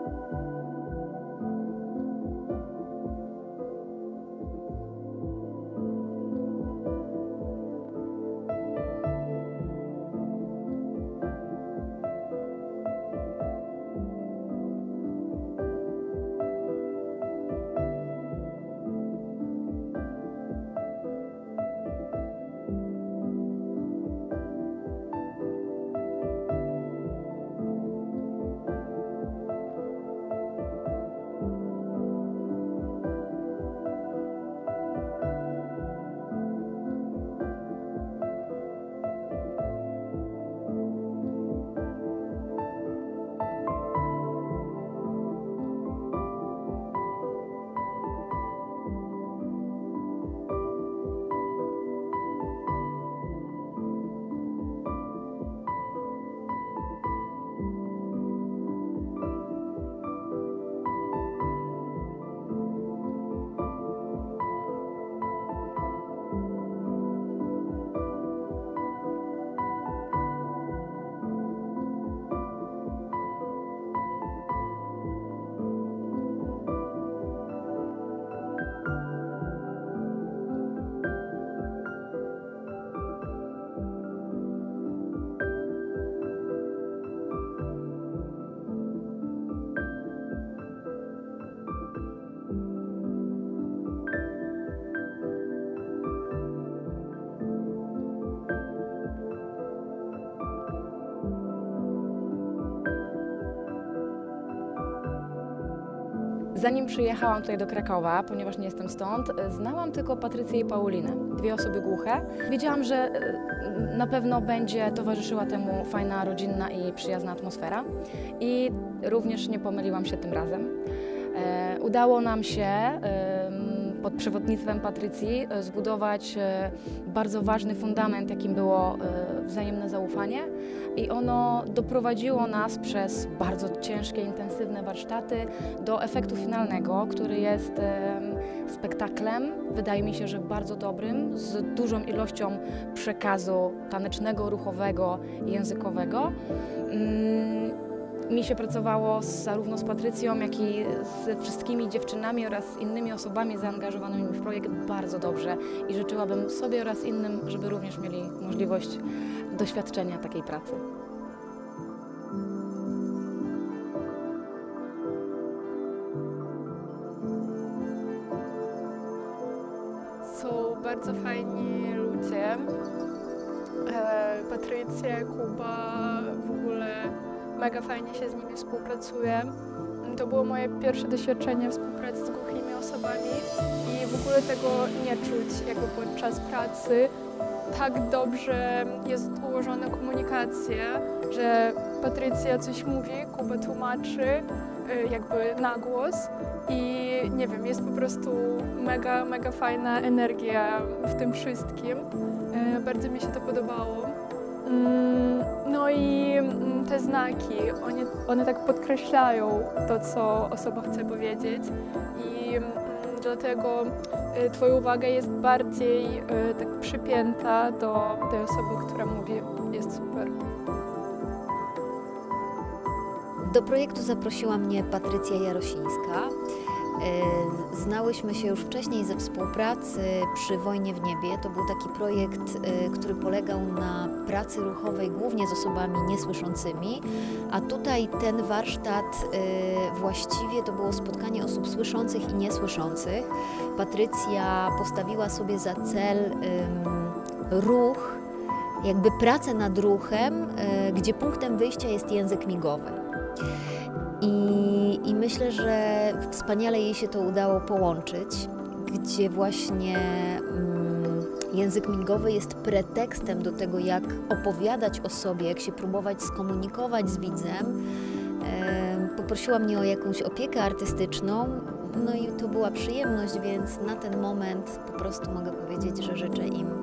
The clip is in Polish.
Zanim przyjechałam tutaj do Krakowa, ponieważ nie jestem stąd, znałam tylko Patrycję i Paulinę, dwie osoby głuche. Wiedziałam, że na pewno będzie towarzyszyła temu fajna, rodzinna i przyjazna atmosfera. I również nie pomyliłam się tym razem. Udało nam się pod przewodnictwem Patrycji zbudować bardzo ważny fundament, jakim było wzajemne zaufanie, i ono doprowadziło nas przez bardzo ciężkie, intensywne warsztaty do efektu finalnego, który jest spektaklem, wydaje mi się, że bardzo dobrym, z dużą ilością przekazu tanecznego, ruchowego i językowego. Mi się pracowało zarówno z Patrycją, jak i z wszystkimi dziewczynami oraz innymi osobami zaangażowanymi w projekt bardzo dobrze i życzyłabym sobie oraz innym, żeby również mieli możliwość doświadczenia takiej pracy. Są bardzo fajni ludzie. Patrycja, Kuba, w ogóle mega fajnie się z nimi współpracuje. To było moje pierwsze doświadczenie współpracy z głuchymi osobami i w ogóle tego nie czuć jakby podczas pracy. Tak dobrze jest ułożona komunikacja, że Patrycja coś mówi, Kuba tłumaczy jakby na głos i nie wiem, jest po prostu mega fajna energia w tym wszystkim. Bardzo mi się to podobało. No i te znaki, one tak podkreślają to, co osoba chce powiedzieć i dlatego Twoja uwaga jest bardziej tak przypięta do tej osoby, która mówi. Jest super. Do projektu zaprosiła mnie Patrycja Jarosińska. Znałyśmy się już wcześniej ze współpracy przy Wojnie w niebie. To był taki projekt, który polegał na pracy ruchowej głównie z osobami niesłyszącymi, a tutaj ten warsztat właściwie to było spotkanie osób słyszących i niesłyszących. Patrycja postawiła sobie za cel ruch, jakby pracę nad ruchem, gdzie punktem wyjścia jest język migowy. I myślę, że wspaniale jej się to udało połączyć, gdzie właśnie język migowy jest pretekstem do tego, jak opowiadać o sobie, jak się próbować skomunikować z widzem. Poprosiła mnie o jakąś opiekę artystyczną, no i to była przyjemność, więc na ten moment po prostu mogę powiedzieć, że życzę im